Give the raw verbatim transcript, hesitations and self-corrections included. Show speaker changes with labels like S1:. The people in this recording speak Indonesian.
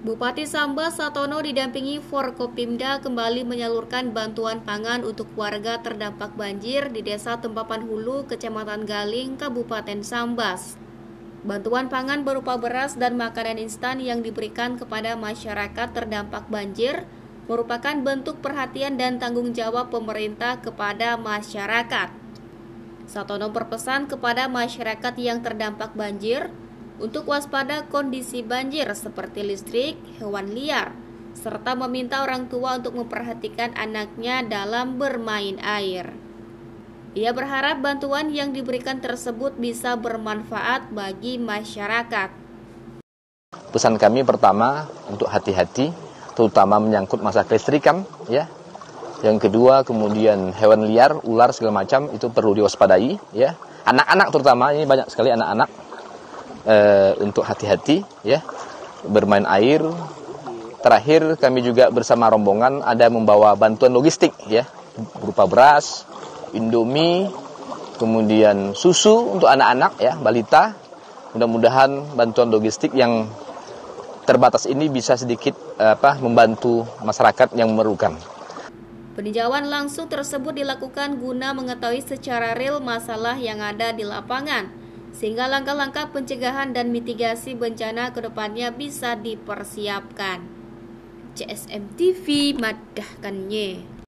S1: Bupati Sambas Satono didampingi Forkopimda kembali menyalurkan bantuan pangan untuk warga terdampak banjir di Desa Tempapan Hulu, Kecamatan Galing, Kabupaten Sambas. Bantuan pangan berupa beras dan makanan instan yang diberikan kepada masyarakat terdampak banjir merupakan bentuk perhatian dan tanggung jawab pemerintah kepada masyarakat. Satono berpesan kepada masyarakat yang terdampak banjir untuk waspada kondisi banjir seperti listrik, hewan liar, serta meminta orang tua untuk memperhatikan anaknya dalam bermain air. Ia berharap bantuan yang diberikan tersebut bisa bermanfaat bagi masyarakat.
S2: Pesan kami pertama untuk hati-hati, terutama menyangkut masalah kelistrikan, ya. Yang kedua, kemudian hewan liar, ular segala macam itu perlu diwaspadai, ya. Anak-anak terutama, ini banyak sekali anak-anak. Uh, untuk hati-hati ya bermain air. Terakhir kami juga bersama rombongan ada membawa bantuan logistik ya berupa beras, Indomie, kemudian susu untuk anak-anak ya balita. Mudah-mudahan bantuan logistik yang terbatas ini bisa sedikit uh, apa membantu masyarakat yang memerlukan.
S1: Peninjauan langsung tersebut dilakukan guna mengetahui secara real masalah yang ada di lapangan, sehingga langkah-langkah pencegahan dan mitigasi bencana ke depannya bisa dipersiapkan. C S M T V madahkannya.